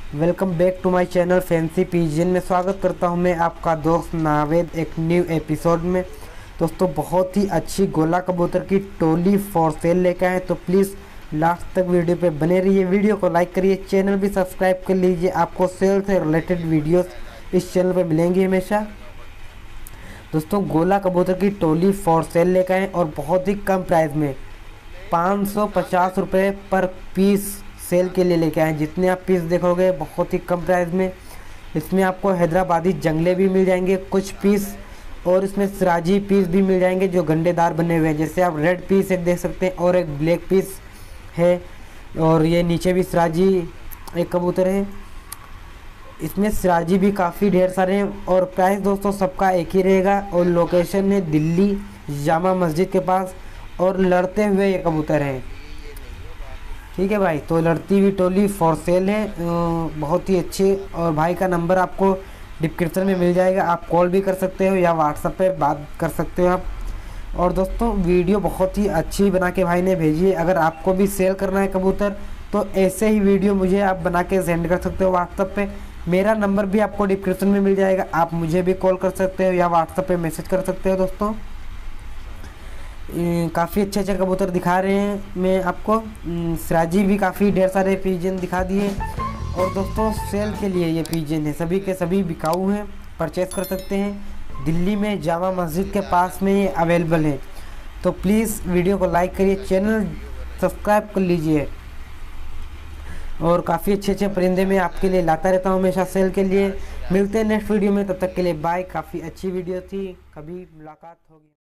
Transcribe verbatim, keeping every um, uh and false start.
Welcome back to my channel fancy pigeon में स्वागत करता हूं मैं आपका दोस्त नावेद एक न्यू एपिसोड में। दोस्तों बहुत ही अच्छी गोला कबूतर की टोली फॉर सेल लेकर आए, तो प्लीज़ लास्ट तक वीडियो पे बने रहिए। वीडियो को लाइक करिए, चैनल भी सब्सक्राइब कर लीजिए। आपको सेल से रिलेटेड वीडियोस इस चैनल पे मिलेंगी हमेशा। दोस्तों गोला कबूतर की टोली फॉर सेल लेकर आए और बहुत ही कम प्राइस में पाँच सौ पचास रुपये पर पीस सेल के लिए लेके आए। जितने आप पीस देखोगे बहुत ही कम प्राइस में। इसमें आपको हैदराबादी जंगले भी मिल जाएंगे कुछ पीस, और इसमें सिराजी पीस भी मिल जाएंगे जो गंडेदार बने हुए हैं। जैसे आप रेड पीस एक देख सकते हैं और एक ब्लैक पीस है, और ये नीचे भी सिराजी एक कबूतर है। इसमें सिराजी भी काफ़ी ढेर सारे हैं। और प्राइस दोस्तों सबका एक ही रहेगा, और लोकेशन है दिल्ली जामा मस्जिद के पास, और लड़ते हुए ये कबूतर हैं। ठीक है भाई, तो लड़ती हुई टोली फॉर सेल है, बहुत ही अच्छी। और भाई का नंबर आपको डिस्क्रिप्शन में मिल जाएगा, आप कॉल भी कर सकते हो या व्हाट्सएप पे बात कर सकते हो आप। और दोस्तों वीडियो बहुत ही अच्छी बना के भाई ने भेजी है। अगर आपको भी सेल करना है कबूतर तो ऐसे ही वीडियो मुझे आप बना के सेंड कर सकते हो व्हाट्सएप पे। मेरा नंबर भी आपको डिस्क्रिप्शन में मिल जाएगा, आप मुझे भी कॉल कर सकते हो या व्हाट्सएप पे मैसेज कर सकते हो। दोस्तों काफ़ी अच्छे अच्छे कबूतर दिखा रहे हैं मैं आपको। सिराजी भी काफ़ी ढेर सारे पिजन दिखा दिए। और दोस्तों सेल के लिए ये पिजन है, सभी के सभी बिकाऊ हैं, परचेस कर सकते हैं। दिल्ली में जामा मस्जिद के पास में ये अवेलेबल है। तो प्लीज़ वीडियो को लाइक करिए, चैनल सब्सक्राइब कर लीजिए। और काफ़ी अच्छे अच्छे परिंदे मैं आपके लिए लाता रहता हूँ हमेशा सेल के लिए। मिलते हैं नेक्स्ट वीडियो में, तब तक के लिए बाय। काफ़ी अच्छी वीडियो थी, कभी मुलाकात होगी।